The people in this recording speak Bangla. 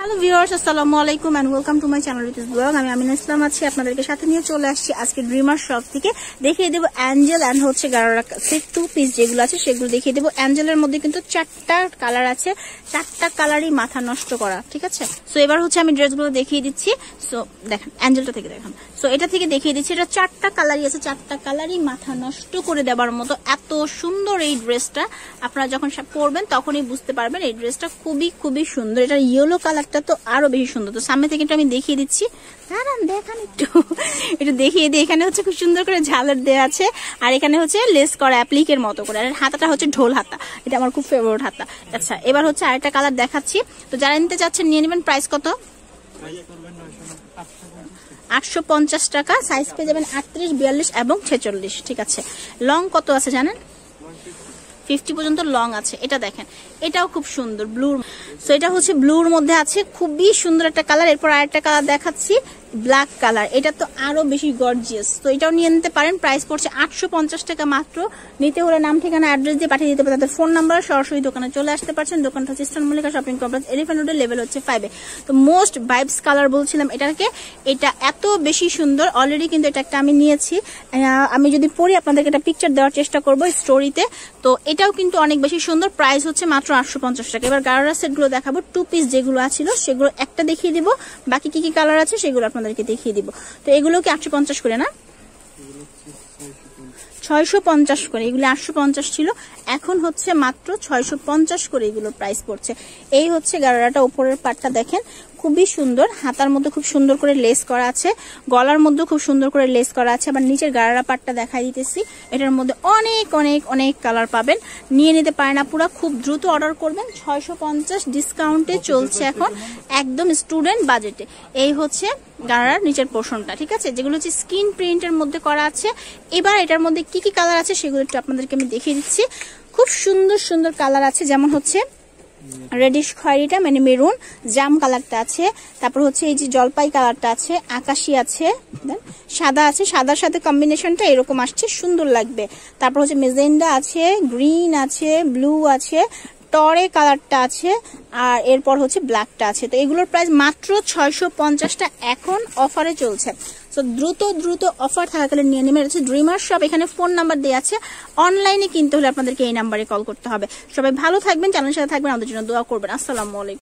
হ্যালো ভিউয়ার্স, আসসালামু আলাইকুম and welcome to my channel Riti's blog. আমি আমিনা ইসলাম আছি আপনাদেরকে সাথে নিয়ে চলে আসছি আজকে ড্রিমার শপ থেকে। দেখিয়ে দেবো অ্যাঞ্জেল এন্ড হচ্ছে গারারা সেট 2 পিস যেগুলো আছে সেগুলো দেখিয়ে দেবো। অ্যাঞ্জেলের মধ্যে কিন্তু 4টা কালার আছে, 4টা কালারই মাথা নষ্ট করা, ঠিক আছে। সো এবার হচ্ছে আমি ড্রেসগুলো দেখিয়ে দিচ্ছি। সো দেখেন অ্যাঞ্জেলটা থেকে দেখেন, সো এটা থেকে দেখিয়ে দিচ্ছি। এটা 4টা কালারই আছে, 4টা কালারই মাথা নষ্ট করে দেওয়ার মতো। এত সুন্দর এই ড্রেসটা, আপনারা যখন পরবেন তখনই বুঝতে পারবেন এই ড্রেসটা খুবই খুবই সুন্দর। এটা ইয়েলো কালার তো আরো বেশি সুন্দর। তো সামনে থেকে আমি দেখিয়ে দিচ্ছি, দেখান একটু দেখিয়ে দিই। এখানে হচ্ছে খুব সুন্দর করে ঝালর দেওয়া আছে, আর এখানে হচ্ছে লেস করা অ্যাপ্লিকের মতো করে। আর হাতাটা হচ্ছে ঢোল হাতা, এটা আমার খুব ফেভারিট হাতা। আচ্ছা, এবার হচ্ছে আরেকটা কালার দেখাচ্ছি। তো যারা নিতে চাচ্ছেন নিয়ে নেবেন। প্রাইস কত? 850 টাকা। সাইজ পেয়ে যাবেন 38, 42 এবং 46, ঠিক আছে। লং কত আছে জানেন? 50 পর্যন্ত লং আছে। এটা দেখেন, এটাও খুব সুন্দর ব্লুর। সো এটা হচ্ছে ব্লুর মধ্যে আছে, খুবই সুন্দর একটা কালার। এরপর আরেকটা কালার দেখাচ্ছি, ব্ল্যাক কালার। এটা তো আরো বেশি গর্জিয়াস। তো এটাও নিয়ে নিতে পারেন। প্রাইস পড়ছে 850 টাকা মাত্র। নিতে হলে নাম ঠিকানা অ্যাড্রেস দিয়ে পাঠিয়ে দিতে পারেন। তাদের ফোন নাম্বার, সরাসরি দোকানে চলে আসতে পারছেন। দোকানটা হচ্ছে eastern Mallika shopping complex, elephant রোডের লেভেল হচ্ছে 5 এ। তো মোস্ট ভাইবস কালার বলছিলাম এটাকে। এটা এত বেশি সুন্দর। অলরেডি কিন্তু এটা একটা আমি নিয়েছি। আমি যদি পরি আপনাদেরকে একটা পিকচার দেওয়ার চেষ্টা করবো স্টোরিতে। তো এটাও কিন্তু অনেক বেশি সুন্দর। প্রাইস হচ্ছে মাত্র 850 টাকা। এবার গারারা সেটগুলো দেখাবো। 2 পিস যেগুলো আছিল সেগুলো একটা দেখিয়ে দিব, বাকি কি কি কালার আছে সেগুলো আপনাদেরকে দেখিয়ে দিব। তো এগুলো কি 850 করে না? 650 করে। এগুলো 850 ছিল, এখন হচ্ছে মাত্র 650 করে এগুলো প্রাইস পড়ছে। এই হচ্ছে গারারাটা। উপরের পাটটা দেখেন, খুবই সুন্দর। হাতার মধ্যে খুব সুন্দর করে লেস করা আছে, গলার মধ্যে খুব সুন্দর করে লেস করা আছে। আবার নিচের গারারা পাটটা দেখাই দিতেছি। এটার মধ্যে অনেক অনেক অনেক কালার পাবেন। নিয়ে নিতে পারেন আপুরা, খুব দ্রুত অর্ডার করবেন। 650 ডিসকাউন্টে চলছে এখন, একদম স্টুডেন্ট বাজেটে। এই হচ্ছে গারারার নিচের পোর্শনটা, ঠিক আছে, যেগুলো হচ্ছে স্কিন প্রিন্টের মধ্যে করা আছে। এবার এটার মধ্যে কি কি কালার আছে সেগুলো একটু আপনাদেরকে আমি দেখিয়ে দিচ্ছি। খুব সুন্দর সুন্দর কালার আছে, যেমন হচ্ছে রেডিশ খয়েরিটা মানে মেরুন, জাম কালারটা আছে, তারপর হচ্ছে এই যে জলপাই কালারটা আছে, আকাশি আছে, সাদা আছে। সাদার সাথে কম্বিনেশনটা এরকম আসছে, সুন্দর লাগবে। তারপর হচ্ছে মেজেন্ডা আছে, গ্রিন আছে, ব্লু আছে, টরে কালারটা আছে, আর এরপর হচ্ছে ব্ল্যাকটা আছে। তো এগুলোর প্রাইস মাত্র 650টা, এখন অফারে চলছে। তো দ্রুত দ্রুত অফার থাকাকালীন নিয়ে নেবেন। হচ্ছে ড্রিমার শপ, এখানে ফোন নাম্বার দেওয়া আছে। অনলাইনে কিনতে হলে আপনাদেরকে এই নাম্বারে কল করতে হবে। সবাই ভালো থাকবেন, চ্যানেলের সাথে থাকবেন, আমাদের জন্য দোয়া করবেন। আসসালামু আলাইকুম।